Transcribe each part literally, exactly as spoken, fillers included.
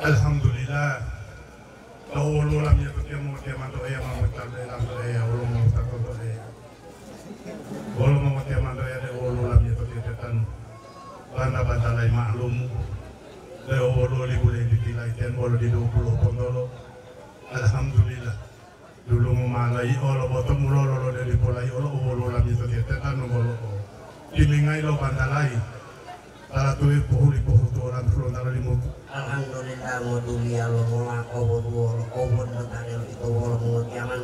Alhamdulillah. Tawolo lam ya tuti mo ti mando ya mo tabe lam ya ulo mo takon ya. Ulo mo ti mando ya de ulo lam ya tuti tetan. Banda banda lai maklum. De ulo li boleh ditilai ten ulo di dua puluh pondolo. Alhamdulillah. Dulu mo malai ulo bottom ulo ulo de polai ulo ulo lam ya tuti tetan ulo. Tilingai lo banda lai. Para tuh pohuli pohu tuh orang tuh orang limu. Alhamdulillah mau dunia lo mau ngakau dua lo kau buat bertanya itu lo mau kiaman.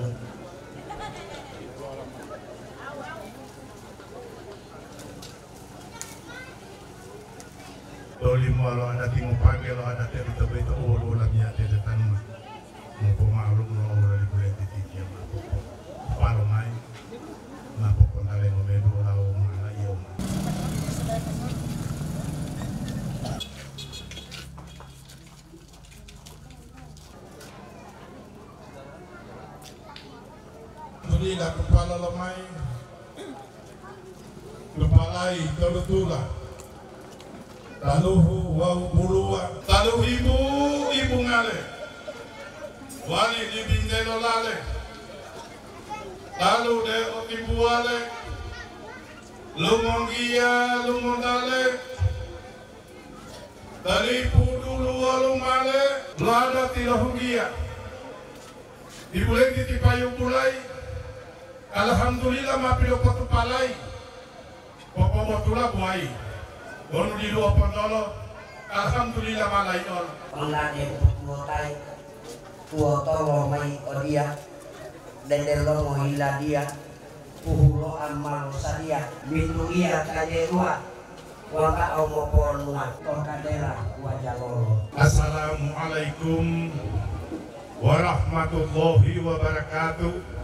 Lo limu lo ada tingu pagi lo ada teri tapi itu lo lagi ada tetan mau pemalu lo lo di bulan titik yang mau palu main mau pondale lo medu lo mana iyo. Alhamdulillah kepala lemai, kepalai terutula, lalu wau bulua, lalu ibu ibu ngale, wali di bindelo lale, lalu de ibu wale, lumongia lumondale, dari pudulu walumale, lada tilahungia, ibu lagi tipayu bulai. Alhamdulillah mapilo kotu palai popo motula buai bonu di luar pondolo alhamdulillah malai ol Pangade mutai kuoto lo mai odia dende lo mo ila dia puhulo amal sadia binduia kajerua waka omo ponua tokadera wajah lolo. Assalamualaikum warahmatullahi wabarakatuh.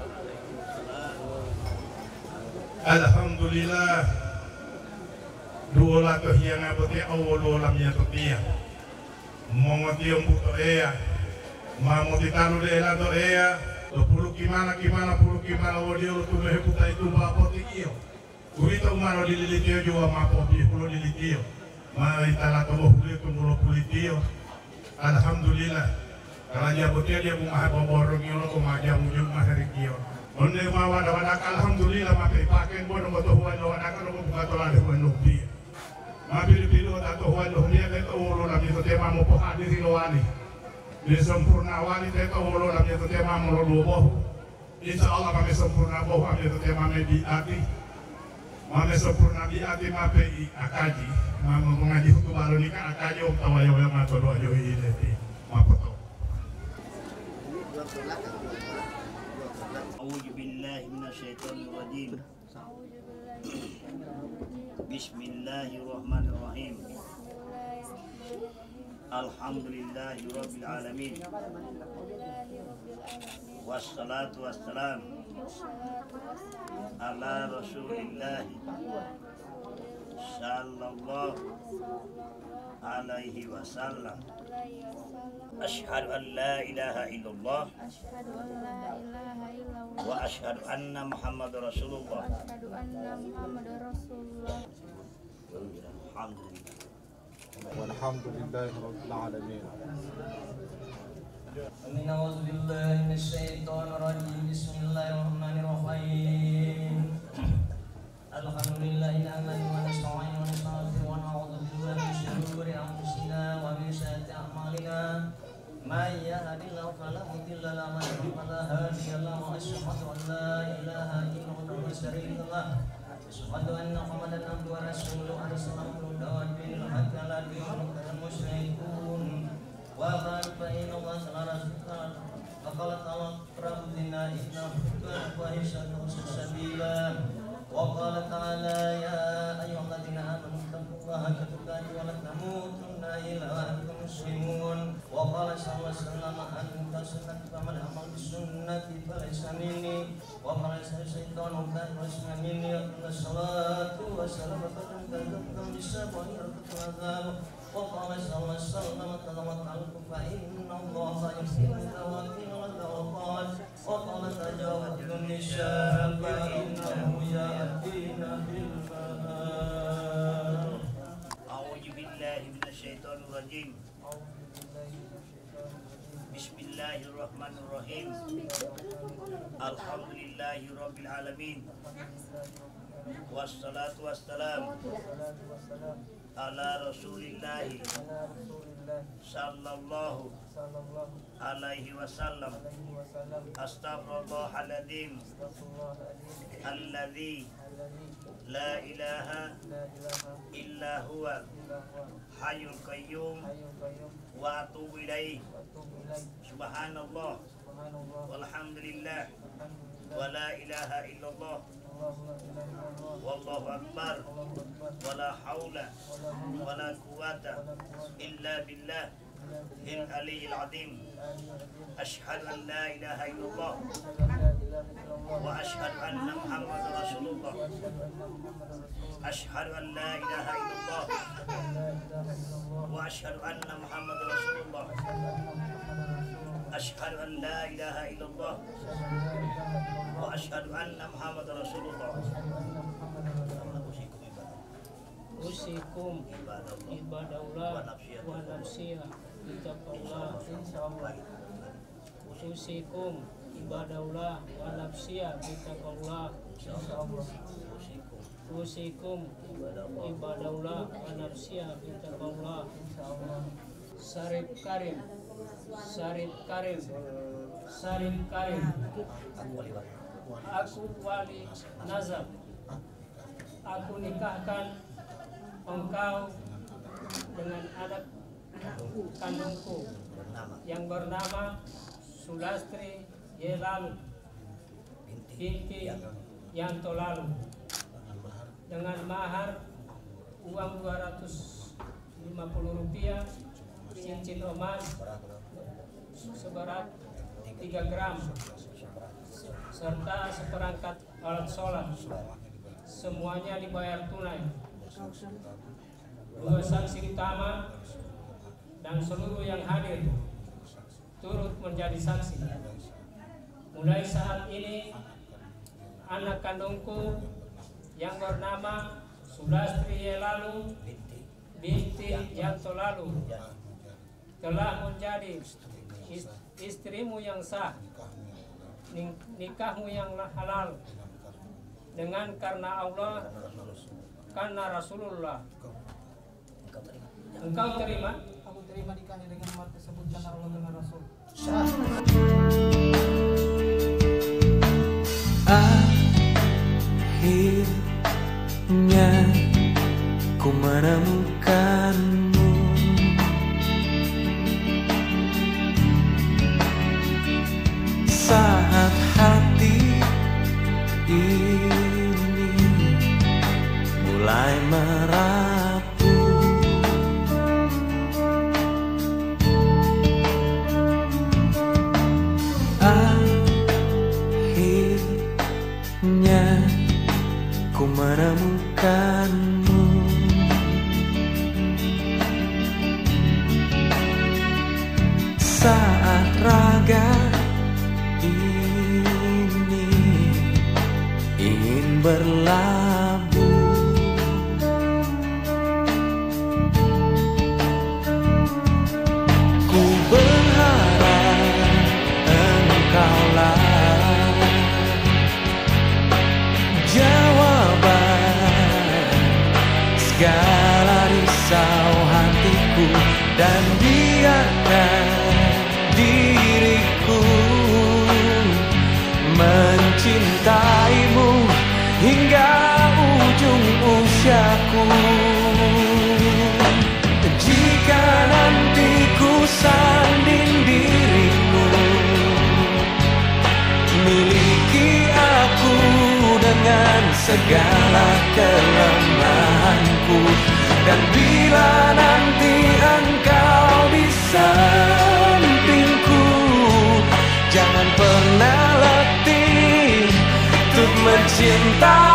Alhamdulillah dua lato yang aboti awal lam ya tutia mongoti ombuto ea mamoti talu de la do ea lo pulu kimana kimana pulu kimana wodi lo tu meheputa itu ba poti iyo urito umano dililitio jua mapo bi pulu dilitio ma itala to hulu to mulo pulitio. Alhamdulillah kala botia dia bu maha boborong yo ko ma dia mujung maharikio. Onde mawa dawadak alhamdulillah makai paken bono moto huan lo wadak no buka tola de huan nubi. Ma bilu bilu ta to huan lo dia te to lo la biso tema mo po hadiri lo wali. Di sempurna wali te to lo la biso tema mo lo boh. Insyaallah ma sempurna boh ame to tema me di ati. Ma me sempurna di ati ma pe akaji. Ma mo ngaji hutu baru nikah akaji om tawayo yo ma to do yo ide ti. Ma poto. أعوذ بالله من الشيطان الرجيم بسم الله الرحمن الرحيم الحمد لله رب العالمين والصلاة والسلام على رسول الله صلى الله عليه وسلم أشهد أن لا إله إلا الله وأشهد أن محمد رسول الله الحمد لله والحمد لله رب العالمين. Amin. A'udzu billahi minasyaitonir rajim. Bismillahirrahmanirrahim. Alhamdulillahi nahmaduhu wa nasta'inuhu wa nastaghfiruhu wa na'udzu billahi min shururi anfusina wa min sayyiati a'malina. May yahdihillahu fala mudilla lahu wa man yudlil fala hadiya lahu. Asyhadu an la ilaha illallah wa syarika lahu. Asyhadu anna Muhammadan abduhu wa rasuluhu arsalahu bil haqqi ala dinil musyrikun. Wa qala fa inna Allah ta'ala faqala ta'ala rabbina innahu kana fahisatan sabila. Wa qala ta'ala ya ayyuhalladzina amanu taqullaha haqqa tuqatih wa la tamutunna illa wa antum muslimun. Wa qala sallallahu alaihi wasallam anta sunnati faman amal bis sunnati falaysa minni wa qala sayyiduna falaysa minni. Wassalatu wassalamu ala bisabani rabbul وقال صلى الله عليه وسلم تتوكل فإن الله يحسن التوكل وقال وقال تجاوز النساء فإنه يأتينا بالمنام. أعوذ بالله من الشيطان rajim. Bismillahirrahmanirrahim. Alhamdulillahi rabbil alamin. Wassalatu wassalam ala rasulillahi sallallahu alaihi wasallam. Astaghfirullahaladzim alladzi la ilaha illa huwa hayyul qayyum wa atubu ilaih. Subhanallah walhamdulillah wa la ilaha illallah wallahu akbar wa la haula wa la quwata illa billah il aliyil azim. Ashhadu an la ilaha illallah wa ashhadu anna muhammadar rasulullah. Ashhadu an la ilaha illallah wa ashhadu anna muhammadar rasulullah. Ashhadu an la ilaha illallah wa ashhadu anna muhammadar rasulullah. Usikum ibadallah wa nafsiyah bitaqwallah. Usikum ibadallah wa nafsiyah bitaqwallah. Usikum ibadallah wa nafsiyah bitaqwallah. Sarif karim, sarif karim, sarif karim. Aku wali nazar. Aku nikahkan engkau dengan anak kandungku yang bernama Sulastri Yelalu binti Yanto Lalu dengan mahar uang dua ratus lima puluh rupiah, cincin emas seberat tiga gram serta seperangkat alat sholat. Semuanya dibayar tunai. Dua saksi utama dan seluruh yang hadir turut menjadi saksi. Mulai saat ini anak kandungku yang bernama Sulastri Yelalu binti Yanto Lalu telah menjadi istrimu yang sah, nikahmu yang halal dengan karena Allah, karena Rasulullah. Engkau terima? Aku terima nikahnya dengan mahar tersebut karena Allah dan Rasul. Akhirnya ku menemukanmu, saat hati ini mulai merapuh. Akhirnya ku menemukanmu, saat raga ini ingin berlabuh. Ku berharap engkaulah jawaban segala risau hatiku, dan biarkan diriku mencintaimu hingga ujung usiaku. Jika nanti ku sanding dirimu, miliki aku dengan segala kelemahanku. Dan bila nanti engkau di sampingku, jangan pernah letih untuk mencintai